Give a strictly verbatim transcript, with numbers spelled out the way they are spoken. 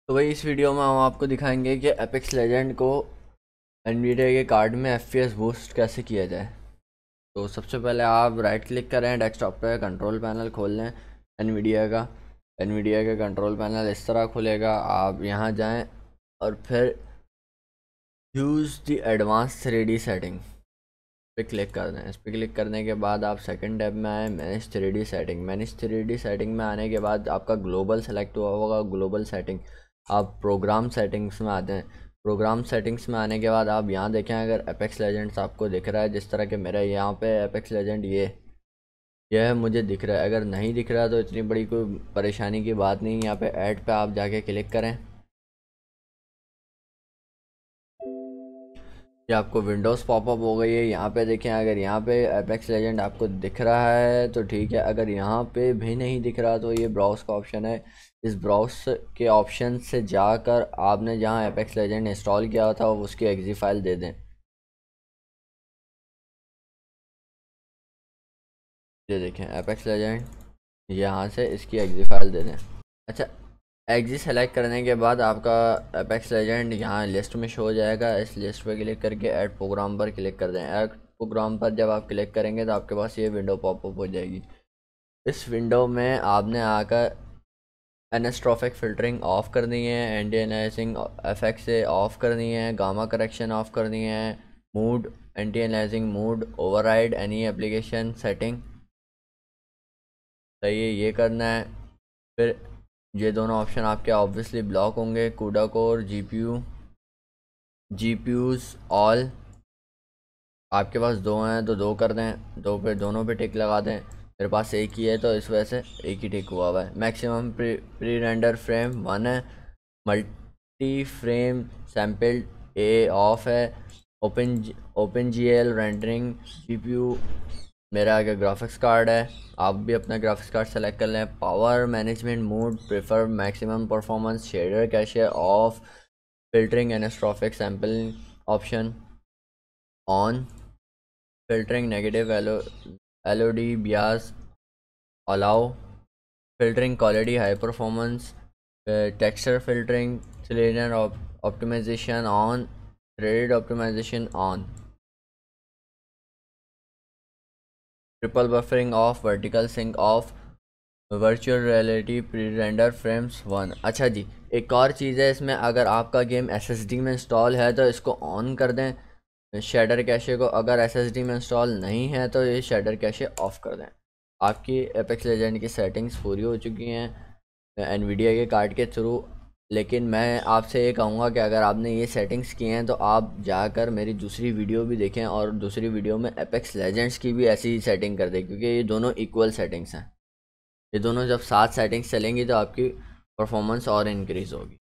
तो भाई इस वीडियो में हम आपको दिखाएंगे कि एपेक्स लेजेंड को एनवीडिया के कार्ड में एफपीएस बूस्ट कैसे किया जाए। तो सबसे पहले आप राइट क्लिक करें, डेस्कटॉप पे कंट्रोल पैनल खोल लें एनवीडिया का। एनवीडिया का कंट्रोल पैनल इस तरह खुलेगा। आप यहाँ जाएं और फिर use the advance three D setting पे क्लिक कर दें। इस पर क्लिक करने के बाद आप सेकंड टैब में आए, manage three D setting. Manage three D setting में आने के बाद आपका ग्लोबल सेलेक्ट हुआ होगा, ग्लोबल सेटिंग। आप प्रोग्राम सेटिंग्स में आते हैं। प्रोग्राम सेटिंग्स में आने के बाद आप यहाँ देखें, अगर एपेक्स लेजेंड्स आपको दिख रहा है जिस तरह के मेरा यहाँ पे एपेक्स लेजेंड ये यह मुझे दिख रहा है। अगर नहीं दिख रहा तो इतनी बड़ी कोई परेशानी की बात नहीं। यहाँ पे ऐड पे आप जाके क्लिक करें। ये आपको विंडोज़ पॉपअप हो गई है। यहाँ पे देखें, अगर यहाँ पे एपेक्स लेजेंड आपको दिख रहा है तो ठीक है, अगर यहाँ पे भी नहीं दिख रहा तो ये ब्राउज का ऑप्शन है। इस ब्राउज के ऑप्शन से जाकर आपने जहाँ एपेक्स लेजेंड इंस्टॉल किया था उसकी एग्जी फाइल दे दें। ये देखें एपेक्स लेजेंड, यहाँ से इसकी एग्जी फाइल दे दें। अच्छा, एग्जी सेलेक्ट करने के बाद आपका एपेक्स लेजेंड यहाँ लिस्ट में शो हो जाएगा। इस लिस्ट पे क्लिक करके ऐड प्रोग्राम पर क्लिक कर दें। ऐड प्रोग्राम पर जब आप क्लिक करेंगे तो आपके पास ये विंडो पॉपअप हो जाएगी। इस विंडो में आपने आकर एनिस्ट्रॉफिक फ़िल्टरिंग ऑफ़ करनी है, एंटी एनालिसिंग इफेक्ट से ऑफ़ करनी है, गामा करेक्शन ऑफ़ करनी है, mode anti aliasing mode, override any application setting, सही है, ये करना है। फिर ये दोनों ऑप्शन आपके ऑब्वियसली ब्लॉक होंगे। कूडा कोर, जीपीयू, जीपीयूज़ ऑल आपके पास दो हैं तो दो कर दें, दो पे दोनों पे टिक लगा दें। मेरे पास एक ही है तो इस वजह से एक ही टिक हुआ हुआ है। Maximum pre pre render frame one है। Multi frame sampled A off है। Open open G L rendering GPU, मेरा आगे ग्राफिक्स कार्ड है। आप भी अपना ग्राफिक्स कार्ड सेलेक्ट कर लें। Power management mode prefer maximum performance, shader cache off, filtering anisotropic sampling option on, filtering negative L O LOD bias allow, filtering quality high performance, texture filtering, cylinder optimization on, threaded optimization on, triple buffering off, vertical sync off, virtual reality pre render frames one. अच्छा जी, एक और चीज़ है इसमें, अगर आपका game SSD में install है तो इसको ऑन कर दें शेडर कैशे को। अगर एसएसडी में इंस्टॉल नहीं है तो ये शेडर कैशे ऑफ़ कर दें। आपकी एपेक्स लेजेंड की सेटिंग्स पूरी हो चुकी हैं एनवीडिया के कार्ड के थ्रू। लेकिन मैं आपसे ये कहूँगा कि अगर आपने ये सेटिंग्स की हैं तो आप जाकर मेरी दूसरी वीडियो भी देखें और दूसरी वीडियो में एपेक्स लेजेंड्स की भी ऐसी ही सेटिंग कर दें, क्योंकि ये दोनों इक्वल सेटिंग्स हैं। ये दोनों जब साथ सेटिंग्स चलेंगी तो आपकी परफॉर्मेंस और इंक्रीज़ होगी।